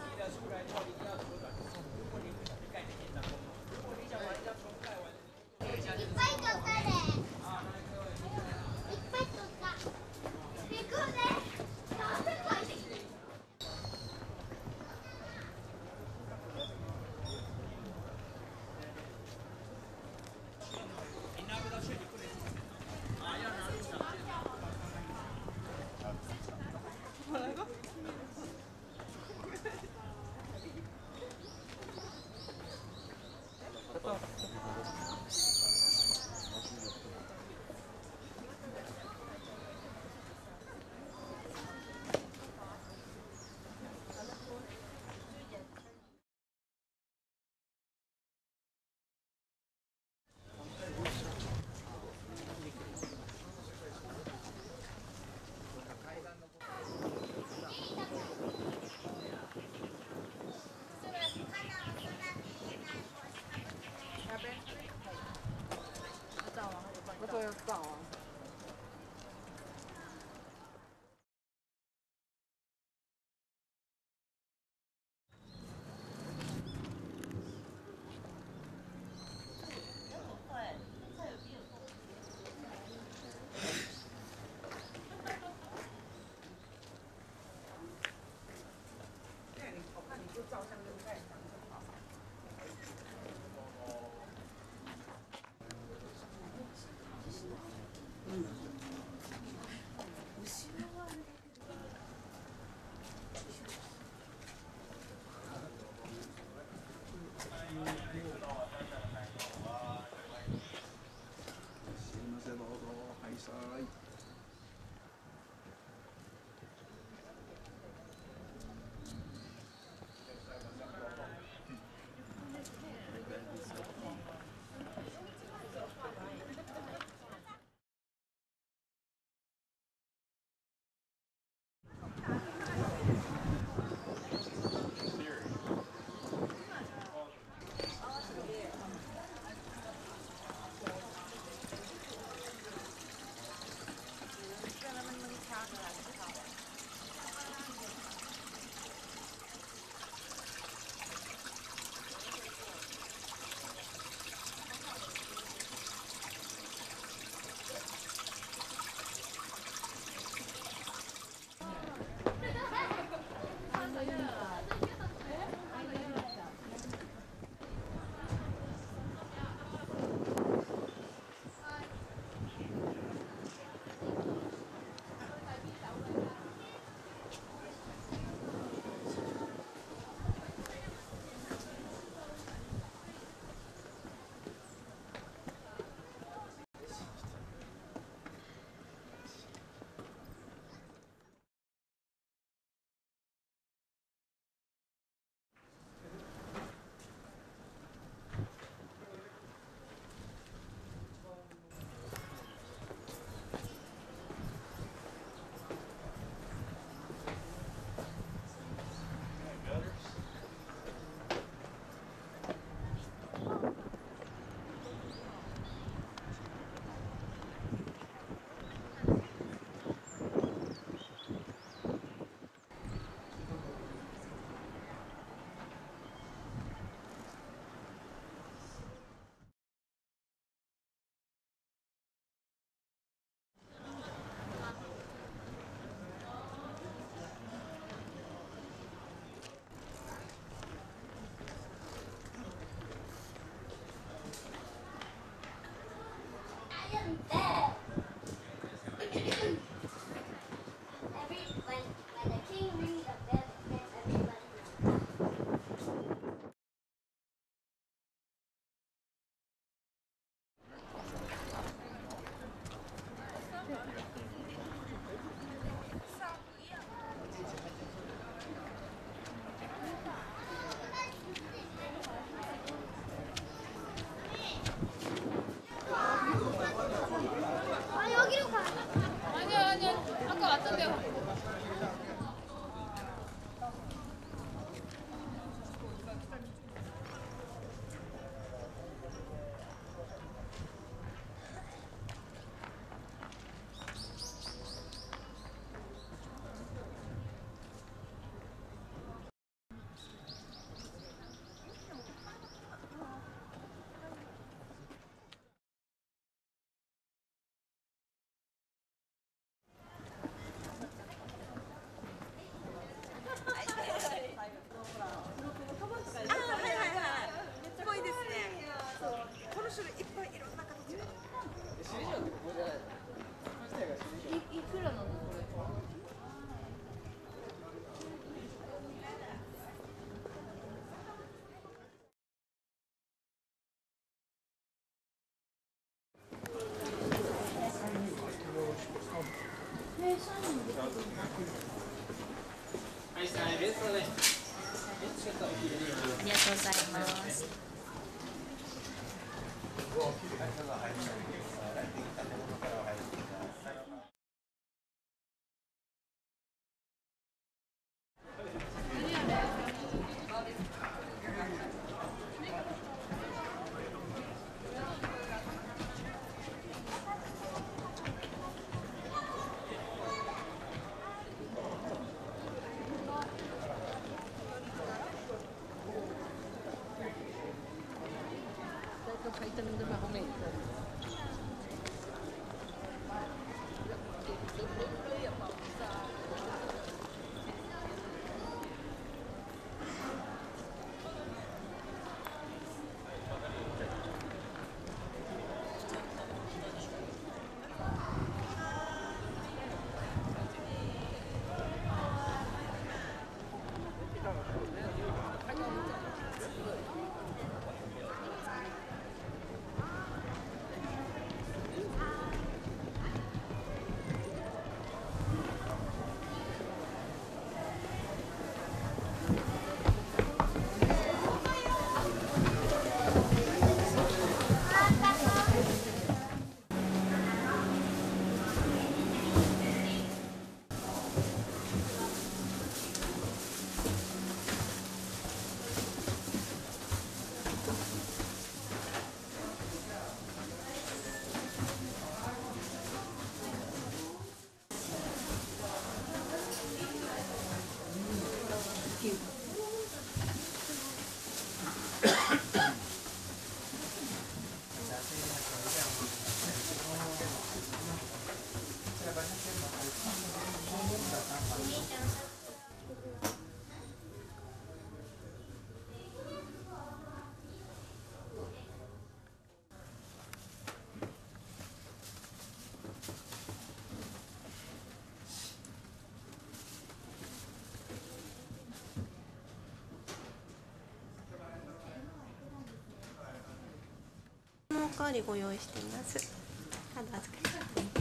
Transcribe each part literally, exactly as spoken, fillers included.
いりがとうございます。おかわりご用意しています。カード預かります。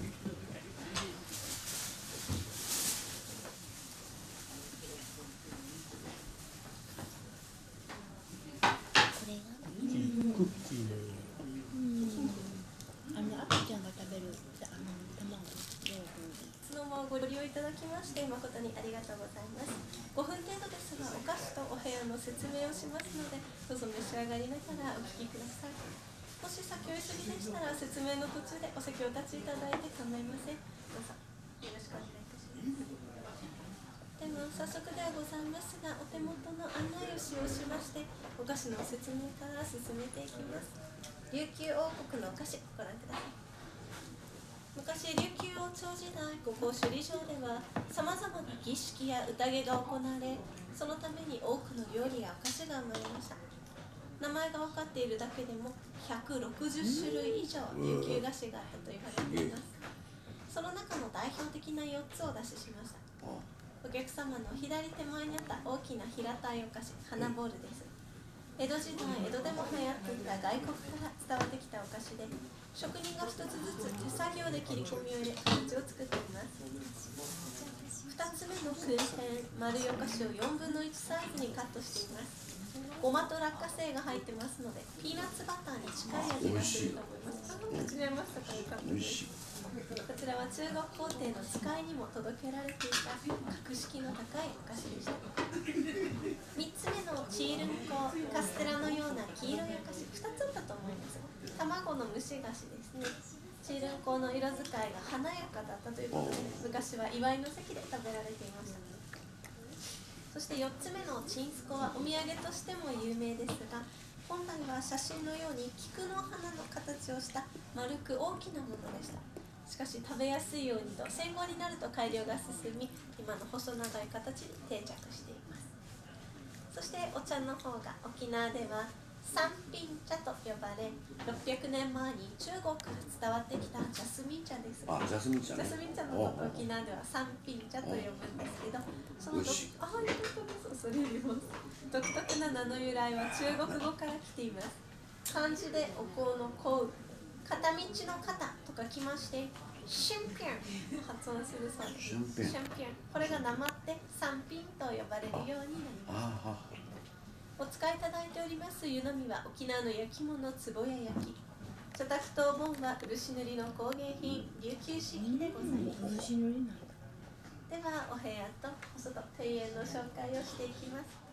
これがクッキーのような。あの赤ちゃんが食べるあの卵そのままご利用いただきまして誠にありがとうございます。ごふん程度ですがお菓子とお部屋の説明をしますので、どうぞ召し上がりながらお聞きください。もし先お急ぎでしたら説明の途中でお席をお立ちいただいて構いません。どうぞよろしくお願いいたします。では早速ではございますが、お手元の案内を使用しましてお菓子の説明から進めていきます。琉球王国のお菓子ご覧ください。昔琉球王朝時代、ここ首里城ではさまざまな儀式や宴が行われ、そのために多くの料理やお菓子が生まれました。名前が分かっているだけでもひゃくろくじゅっしゅるい以上琉球菓子があったと言われています。その中の代表的なよっつをお出ししました。お客様の左手前にあった大きな平たいお菓子、花ボールです。江戸時代、江戸でも流行っていた外国から伝わってきたお菓子で、職人が一つずつ手作業で切り込みを入れ形を作っています。ふたつめの空辺、丸いお菓子をよんぶんのいちサイズにカットしています。ごまと落花生が入ってますので、ピーナッツバターに近い味がすると思います。初めましたか、よかったです。こちらは中国皇帝の使いにも届けられていた格式の高いお菓子でした。みっつめのチールンコ、カステラのような黄色いお菓子、ふたつあったと思います。卵の蒸し菓子ですね。チールンコの色使いが華やかだったということで、昔は祝いの席で食べられていました。そしてよっつめのチンスコはお土産としても有名ですが、本来は写真のように菊の花の形をした丸く大きなものでした。しかし食べやすいようにと戦後になると改良が進み、今の細長い形に定着しています。そしてお茶の方が沖縄では三品茶と呼ばれ、ろっぴゃくねんまえに中国から伝わってきたジャスミン茶です。 あ、ジャスミン茶ね。 ジャスミン茶のこと沖縄では三品茶と呼ぶんですけど、そのどあ、よかったです。それよりも独特な名の由来は中国語から来ています。漢字でお香の香、片道の片と書きまして、シュンピョンと発音するそうです。シュンピョン。これがなまって三品と呼ばれるようになりました。お使いいただいております湯飲みは沖縄の焼き物つぼや焼き、茶卓と盆は漆塗りの工芸品琉球漆器でございます。 漆塗りなんだ。 ではお部屋とお外庭園の紹介をしていきます。